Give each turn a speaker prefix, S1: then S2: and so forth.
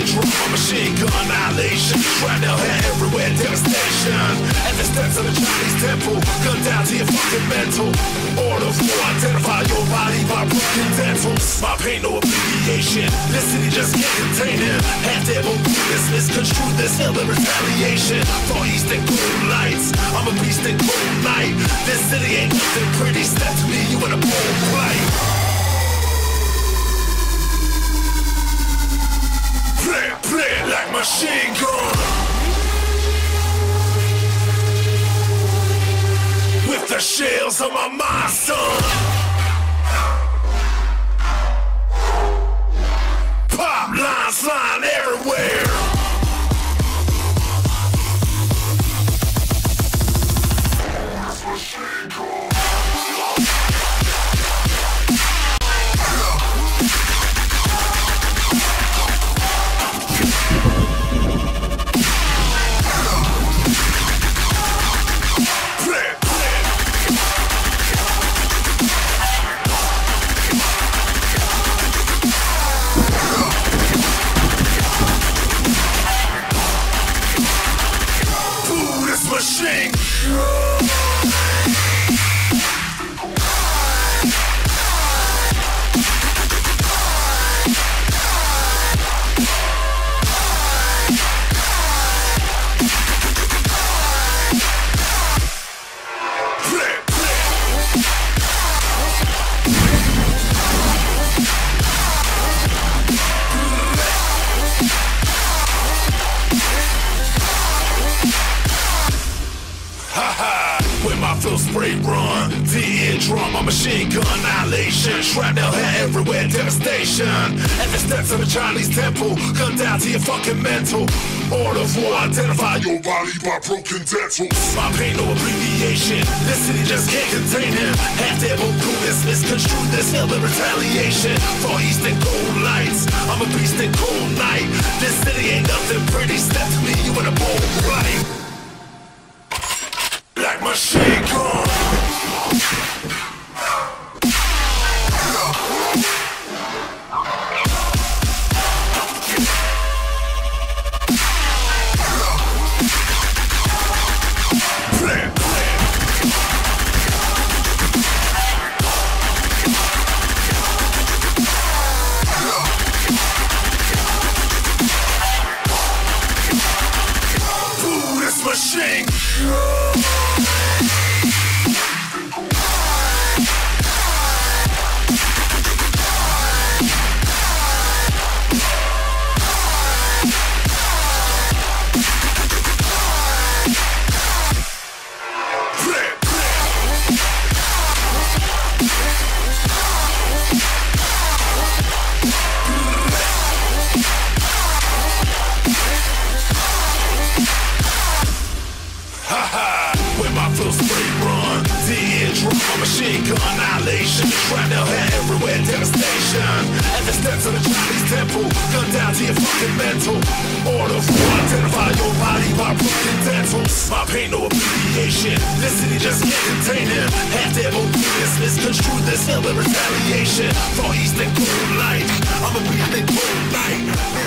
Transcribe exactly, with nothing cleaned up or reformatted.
S1: eardrum, machine gun annihilation. Shrapnel head everywhere, devastation. At the steps of the Chinese temple, gun down to your fucking mental. Order for identify your body by broken dentals. My pain, no abbreviation. This city just can't contain him. Half dead, but this misconstrued this hell of retaliation. Far east and cold lights. I'm a beast in cold night. This city ain't nothing pretty. Step to me, you in a bold plight. Play, play it like machine gun. With the shells of my mind, son. Pop lines flying everywhere. Machine. Flow spray run, the eardrum, a machine gun annihilation. Shrapnel head everywhere, devastation. At the steps of the Chinese temple, gun down to your fucking mental. Order for identify your body by broken dentals. My pain, no abbreviation. This city just can't contain him. Half dead, but this misconstrued this hell of retaliation. Far east and cold lights. I'm a beast in cold night. This city ain't nothing pretty. Step to me, you in a bold light. Like machine gun. Ooh, this machine. Spray run, the eardrum, a machine gun annihilation. Shrapnel head everywhere, devastation. At the steps of the Chinese temple, gun down to your fucking mental. Order for identify your body by broken dentals. My pain, no abbreviation. This city just can't contain him. Half dead, but this misconstrued this hell of retaliation. Far east and cold light. I'm a beast in cold night.